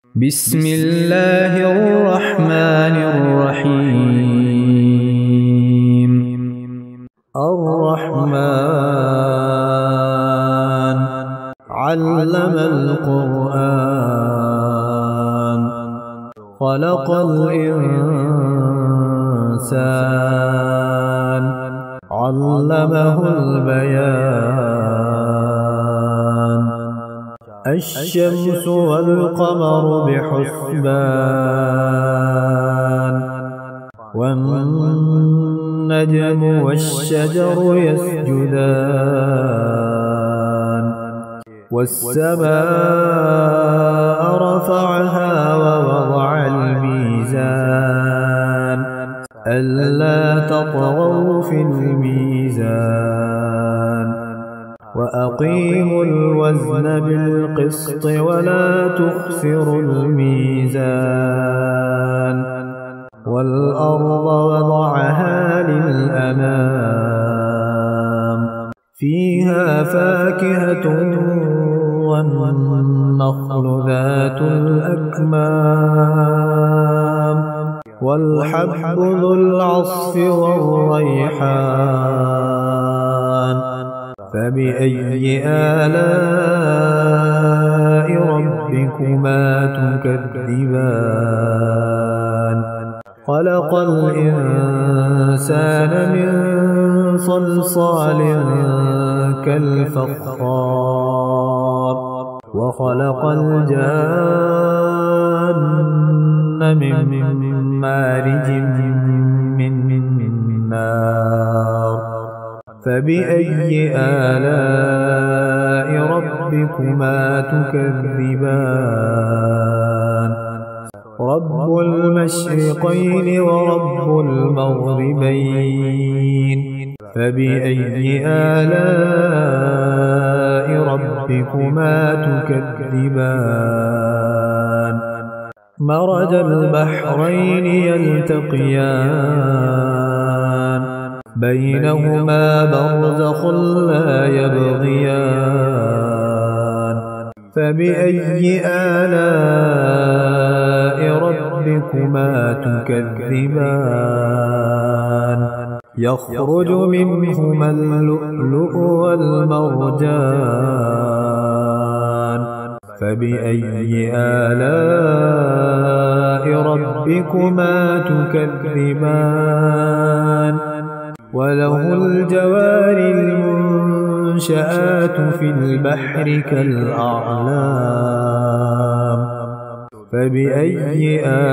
بسم الله الرحمن الرحيم. الرحمن علم القرآن خلق الإنسان علمه البيان. الشمس والقمر بحسبان والنجم والشجر يسجدان والسماء رفعها ووضع الميزان ألا تطغوا في الميزان وأقيموا الوزن بالقسط ولا تخسروا الميزان والأرض وضعها للأنام فيها فاكهة والنخل ذات الأكمام والحب ذو العصف والريحان. فبأي آلاء ربكما تكذبان؟ خلق الإنسان من صلصال كالفخار وخلق الجان من مارج من نار. فبأي آلاء ربكما تكذبان؟ رب المشرقين ورب المغربين. فبأي آلاء ربكما تكذبان؟ مرج البحرين يلتقيان بينهما برزخ لا يبغيان. فبأي آلاء ربكما تكذبان؟ يخرج منهما اللؤلؤ والمرجان. فبأي آلاء ربكما تكذبان؟ وله الجوار المنشآت في البحر كالأعلام. فبأي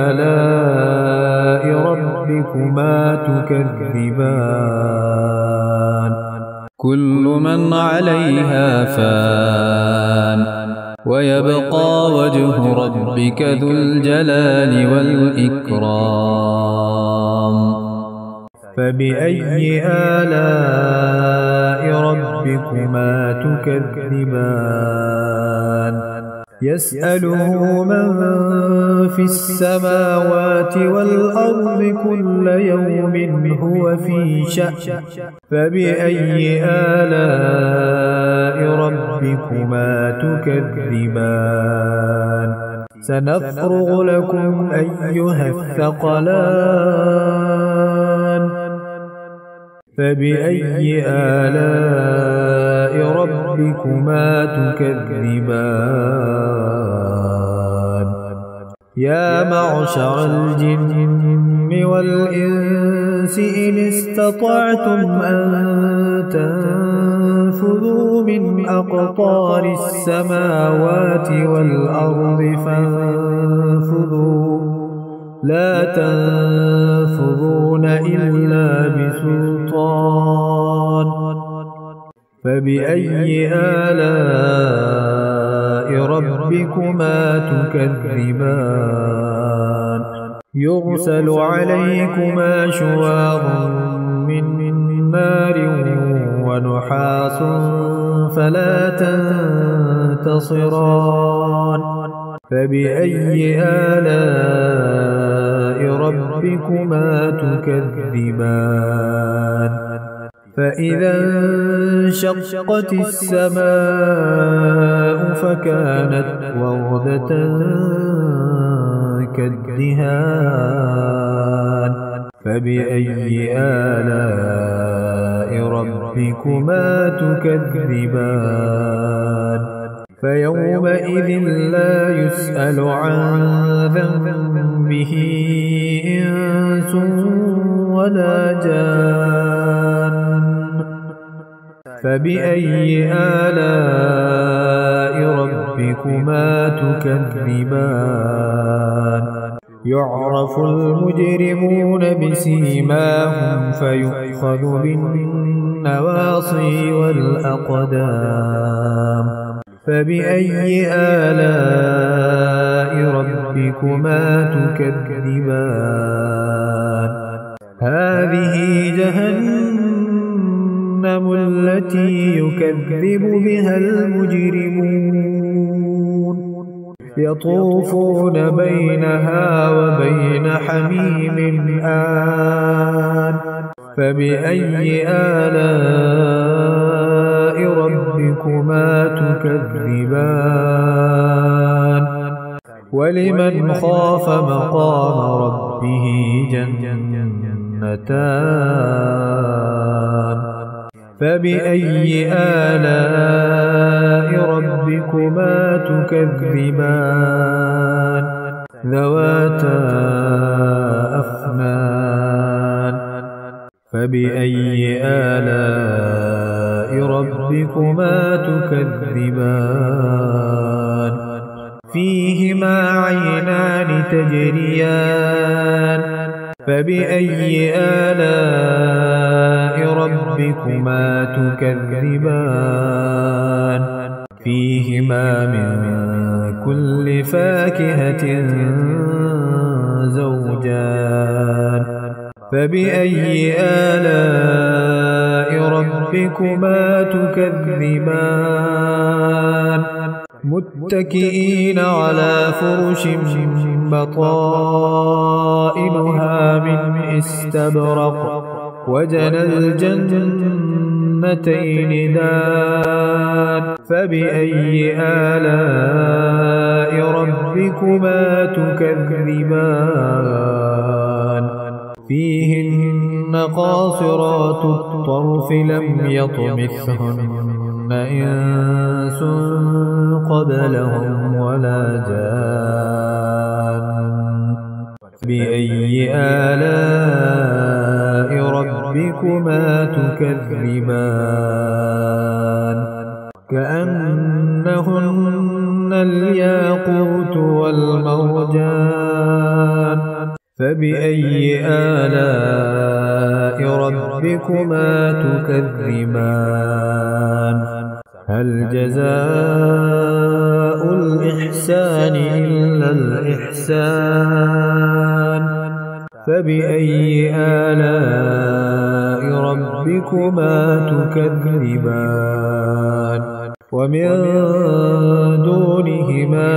آلاء ربكما تكذبان؟ كل من عليها فان ويبقى وجه ربك ذو الجلال والإكرام. فبأي آلاء ربكما تكذبان؟ يسأله من في السماوات والأرض كل يوم هو في شأن. فبأي آلاء ربكما تكذبان؟ سنفرغ لكم أيها الثقلان. فبأي آلاء ربكما تكذبان؟ يا معشر الجن والإنس إن استطعتم أن تنفذوا من أقطار السماوات والأرض فانفذوا لا تنفذون إلا بسلطان. فبأي آلاء ربكما تكذبان؟ يرسل عليكما شواظ من نار ونحاس فلا تنتصران. فبأي آلاء ربكما تكذبان؟ فإذا انشقت السماء فكانت وردة كالدهان فبأي آلاء ربكما تكذبان فيومئذ لا يسأل عن ذنبه إنس ولا جان فبأي آلاء ربكما تكذبان يعرف المجرمون بسيماهم فيؤخذ بالنواصي والأقدام فبأي آلاء ربكما تكذبان هذه جهنم التي يكذب بها المجرمون يطوفون بينها وبين حميم آن فبأي آلاء ربكما تكذبان ولمن خاف مقام ربه جنتان فبأي آلاء ربكما تكذبان ذواتا أفنان فبأي آلاء ربكما تكذبان فيهما عينان تجريان فبأي آلاء ربكما تكذبان فيهما من كل فاكهة زوجان فبأي آلاء ربكما تكذبان متكئين على فرش بطائنها من استبرق وجنى الجنتين دان فبأي آلاء ربكما تكذبان فيهن قاصرات الطرف لم يطمثهن إنس قبلهم ولا جان بأي آلاء ربكما تكذبان كأنهن الياقوت والمرجان فبأي آلاء ربكما تكذبان هل جزاء الإحسان إلا الإحسان فبأي آلاء ربكما تكذبان ومن دونهما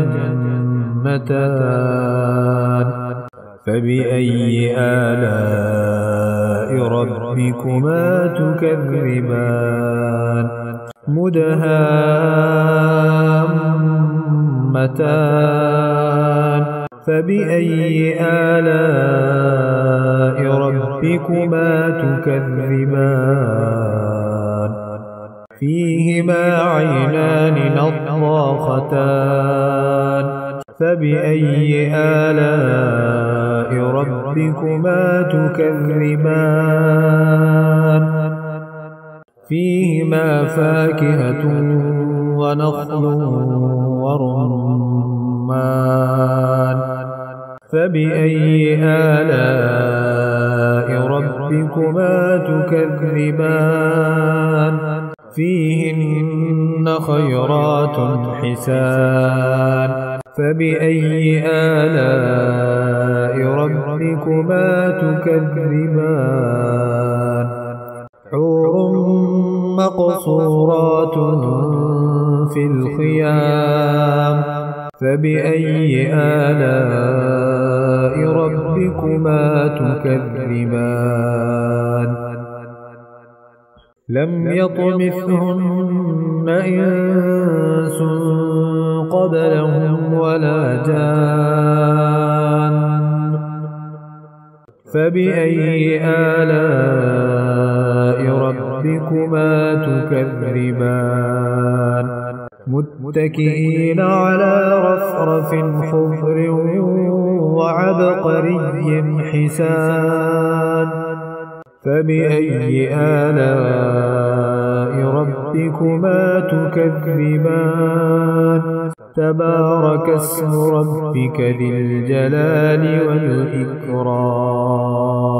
جنتان فبأي آلاء ربكما تكذبان مدهامتان فبأي آلاء ربكما تكذبان فيهما عينان نضاختان فبأي آلاء ربكما تكذبان فيهما فاكهة ونخل ورمان فبأي آلاء ربكما تكذبان فيهن خيرات حسان فبأي آلاء ربكما تكذبان حور مقصورات في الخيام فبأي آلاء ربكما تكذبان لم يطمثهن إنس قبلهم ولا جان فبأي آلاء ربكما تكذبان متكئين على رفرف خضر وعبقري حسان فبأي آلاء ربكما تكذبان تبارك اسم ربك ذي الجلال والإكرام